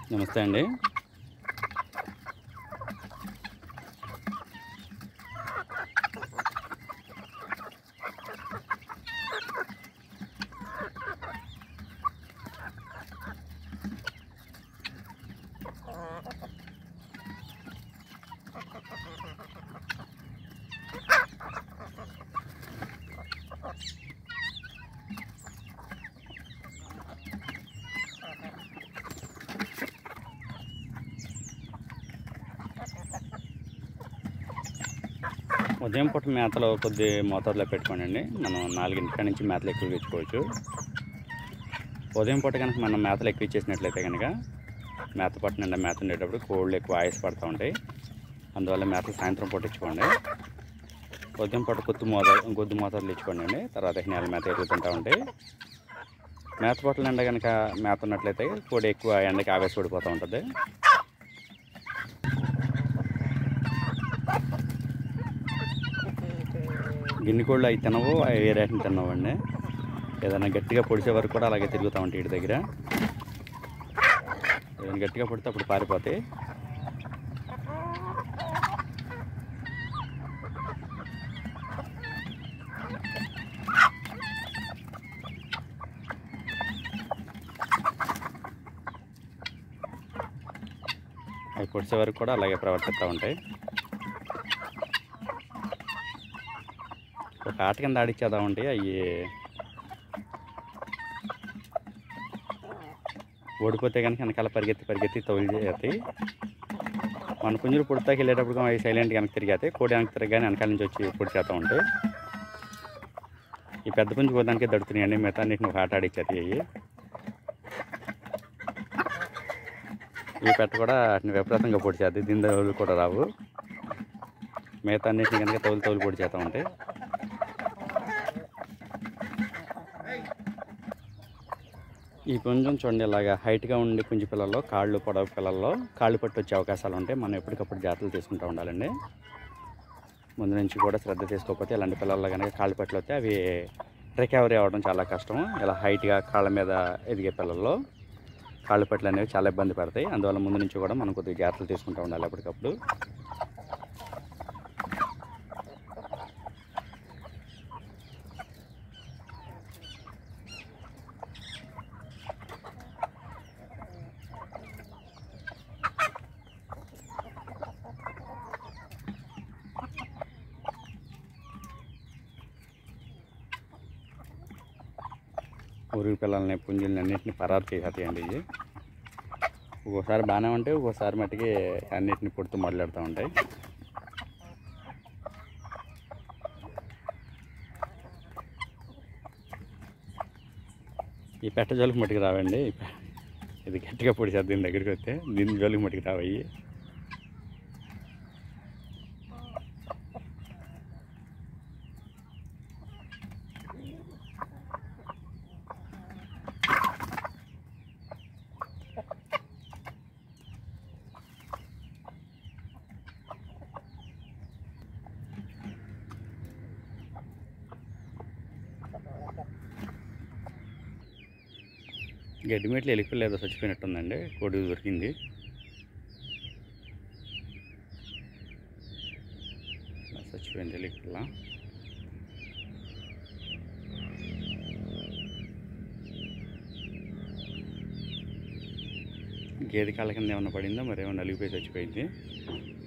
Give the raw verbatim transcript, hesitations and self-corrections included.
నమస్తే అండి. ఉదయం పూట మేతలో కొద్ది మోతాదులో పెట్టుకోండి. మనం నాలుగింటి నుంచి మేతలు ఎక్కువ ఇచ్చుకోవచ్చు. ఉదయం పూట కనుక మనం మేతలు ఎక్కువ ఇచ్చేసినట్లయితే కనుక మేత పట్టు నిండా మేత ఉండేటప్పుడు కోళ్ళు ఎక్కువ ఆయుస్ పడుతూ ఉంటాయి. అందువల్ల మేతలు సాయంత్రం పూట ఇచ్చుకోండి. ఉదయం పూట కొద్ది మోతాదు కొద్ది మోతాదులు ఇచ్చుకోండి అండి. తర్వాత నెల మేత ఎరుగుతుంటూ ఉంటాయి. మేత పట్ల నిండా కనుక మేత ఉన్నట్లయితే కోడి ఎక్కువ ఎండకి ఆవేశ పడిపోతూ ఉంటుంది. గిన్నె కోళ్ళు అవి తినవు, అవి వేరేటిని తినవండి. ఏదైనా గట్టిగా పొడిచే వరకు కూడా అలాగే తిరుగుతూ ఉంటాయి. ఇంటి దగ్గర ఏదైనా గట్టిగా పొడితే అప్పుడు పారిపోతాయి. అవి పొడిచే వరకు కూడా అలాగే ప్రవర్తిస్తూ ఉంటాయి. ఒక ఆట కింద ఆడిచ్చేద్దామంటే అవి ఓడిపోతే కనుక వెనకాల పరిగెత్తి పరిగెత్తి తౌలు చేస్తాయి. మన పుంజులు పుడతాకి వెళ్ళేటప్పుడు అవి సైలెంట్ వెనక తిరిగాతాయి. కోడి వెనక తిరగానే వెనకాల నుంచి వచ్చి పొడి చేస్తూ ఉంటాయి. ఈ పెద్ద పుంజు పోదానికి దడుతున్నాయండి. మిగతా అన్నింటిని ఒక ఆట ఆడిచ్చేది. అవి ఈ పెట్ట కూడా వాటిని విపరీతంగా పొడి చేద్ది. దీని తౌలు కూడా రావు. మిగతా అన్నింటిని కనుక తౌలు తౌలు పొడి చేస్తూ ఉంటాయి. ఈ పుంజం చూడండి, ఇలాగా హైట్గా ఉండే పుంజు పిల్లల్లో కాళ్ళు పొడవు పిల్లల్లో కాళ్ళు పట్టు వచ్చే అవకాశాలు ఉంటాయి. మనం ఎప్పటికప్పుడు జాగ్రత్తలు తీసుకుంటూ ఉండాలండి. ముందు నుంచి కూడా శ్రద్ధ తీసుకోకపోతే ఇలాంటి పిల్లల్లో కనుక కాళ్ళు పట్లు వస్తే అవి రికవరీ అవ్వడం చాలా కష్టం. ఇలా హైట్గా కాళ్ళ మీద ఎదిగే పిల్లల్లో కాళ్ళు పట్లు అనేవి చాలా ఇబ్బంది పడతాయి. అందువల్ల ముందు నుంచి కూడా మనం కొద్దిగా జాగ్రత్తలు తీసుకుంటూ ఉండాలి ఎప్పటికప్పుడు. ఊరికి పిల్లల్ని పుంజుల్ని అన్నింటినీ పరారు చేసేస్తాయండి. ఇవి ఒక్కోసారి బాగానే ఉంటాయి, ఒక్కోసారి మట్టికి అన్నింటినీ పుడుతూ మొదలెడుతూ ఉంటాయి. ఈ పెట్ట జోలికి మట్టికి రావండి. ఇది గట్టిగా పొడిచేది. దీని దగ్గరికి వస్తే దీని జోలికి మట్టికి రావయ్యి. గడ్డి మెట్లు ఎలిపిల్ల ఏదో చచ్చిపోయినట్టుందండి. కోడి దొరికింది. చచ్చిపోయింది ఎలిపిల్ల. గేదె కాళ్ళ కింద ఏమన్నా పడిందో మరి ఏమన్నా నలిగిపోయి చచ్చిపోయింది.